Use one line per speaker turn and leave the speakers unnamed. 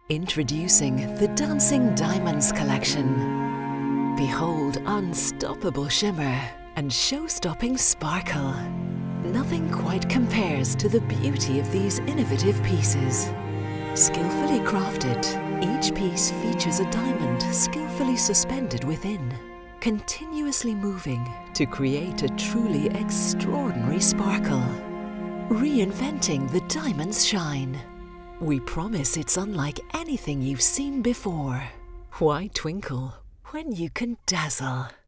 Introducing the Dancing Diamonds collection. Behold unstoppable shimmer and show-stopping sparkle. Nothing quite compares to the beauty of these innovative pieces. Skillfully crafted, each piece features a diamond skillfully suspended within, continuously moving to create a truly extraordinary sparkle. Reinventing the diamond's shine. We promise it's unlike anything you've seen before. Why twinkle when you can dazzle?